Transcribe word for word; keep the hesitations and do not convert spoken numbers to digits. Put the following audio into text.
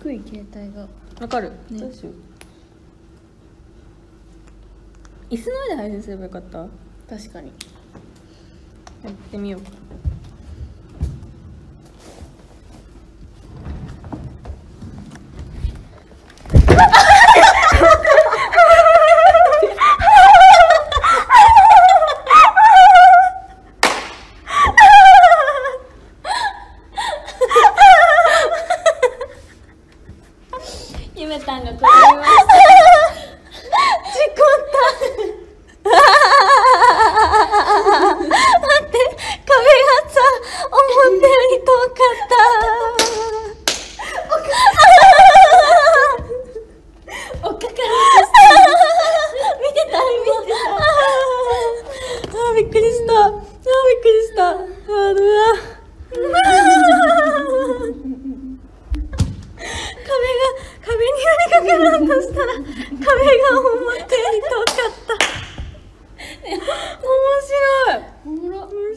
低い携帯がわかる、 ね、 どうしよう。椅子の上で配信すればよかった。 確かにやってみようか。ゆめたんがこれました。事故った待って、壁がさ思ったより遠かった。おっかかり見てた見てた。あーびっくりした。あーびっくりした。あーうわ壁が壁に寄りかかろうとしたら壁が思ったより遠かった。面白い。 おもろ。 面